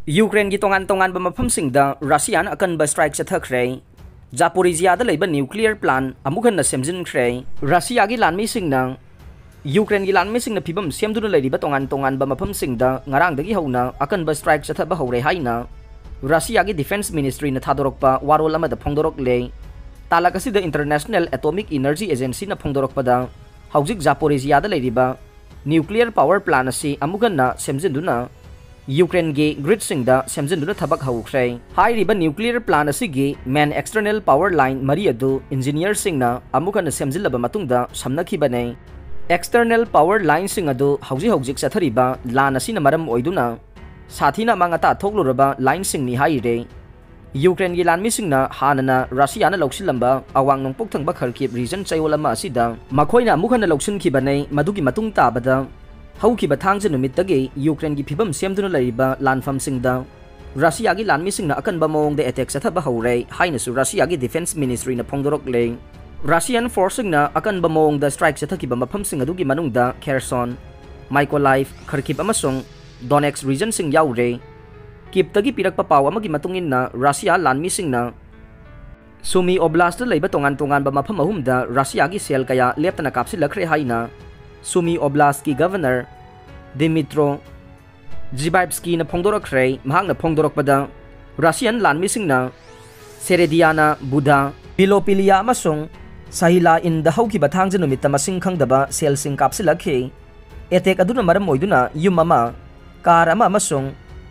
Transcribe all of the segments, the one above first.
Ukraine की Tonganba Maphamsingda Russian Akanba strike Chathakhre Zaporizhia da leiba nuclear plant amukan na semjinkhre Russia gi lanmi singna Ukraine gi lanmi singna phibam semduna leiba Tonganba Maphamsingda ngarang dagi hauna Akanba strike chathaba hore haina Russia gi defense ministry na thadorokpa warol amada phongdorok le talakasi the International Atomic Energy Agency na phongdorokpa da haujik Zaporizhia da leiba nuclear power plant asi amukan na semjinduna Ukraine ge grid singda semjinduna thabak haukhre hairiba nuclear plant asigi main external power line mari adu engineer singna amukan semjilaba matungda samnakhibane external power line sing adu haujik chathariba lan asina maram oiduna sathina mangata thokluraba line sing ni haire Ukraine gi lanmi singna hanana Russia na loksilamba awang nongpok thangba kharkip region chayolama asida makhoina amukan loksin khibane madugi matung tabada haukiba thangje numittagi Ukraine gi phibam semduna laiba Maphamsingda Russia gi lanmi singna Akanba mong de attack sathaba hore haina su Russia gi defense ministry na phongdorok le Russian forcing na Akanba mong da strike sathakiba Maphamsing adu gi manungda Kherson Mykolaiv Kharkiv amasung Donetsk region sing yaure kiptagi pirakpa paw amagi matungin na Russia lanmi singna Sumy Oblast da leiba Tonganba mafam ahumda Russia gi sel kaya leptana kapsilakhre haina Sumy Oblast ki governor Dmitro Zhibavsky na phongdorakre mahang na phongdorakpada Russian lanmi singna Serediana Buda Pilopilia amasung Sahila in the hauki bathangje numitta masing khangdaba sel sing kapsilakhe attack aduna maram oiduna yum ama car ama amasung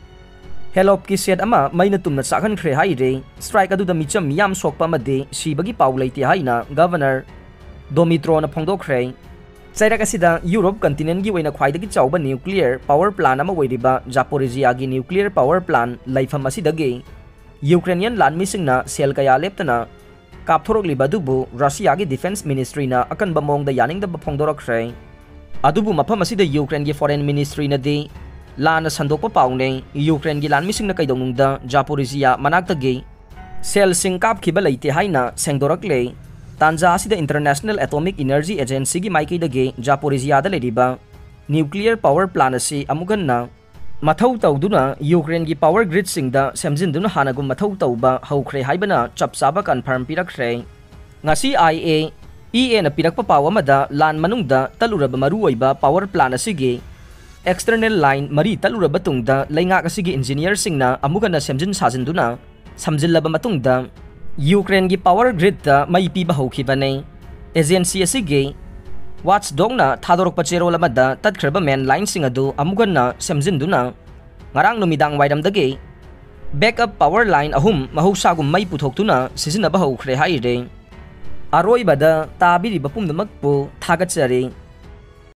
helop ki set ama maina tumna sakhan khre haire strike adu da micham yam sokpa made sibagi paw leiti haina governor Dmitro na phongdokre Chairak asida Europe continent gi waina khwaidagi chawba nuclear power plant ama wairiba Zaporizhia gi nuclear power plant laifam asidagi Ukrainian lanmi singna sel kaya leptana kapthorok libadubu Russia gi defense ministry na Akanba mong da yaning da phongdorakre adubu mafam asida Ukraine gi foreign ministry na di lana sandokpa paune Ukraine gi lanmi singna kaidonungda Zaporizhia manaktagi sel sing kapkhiba leite haina sengdorakle Tanja asida International Atomic Energy Agency gi maikaidagi Zaporizhia da leriba nuclear power plant asi amugan na mathau tawduna Ukraine gi power grid singda semjinduna hanagum mathau tawba haukhre haibana chapsaba confirm pirakre ngasi IAEA na pirakpa paw amada lan manungda taluraba maruoiba power plant asigi external line mari taluraba tungda laingak asigi engineer singna amugan na semjin sajinduna samjillaba matungda Ukraine gi power grid da mai piba hokibane agency asigi watchdog na thadorok pachero lamada tatkhirba main line sing adu amugan na semjinduna ngarang numidang waidam dagi backup power line ahum mahusagum mai puthoktuna sizinaba hokre haire aroi bada tabiri bapum namakpu thagachari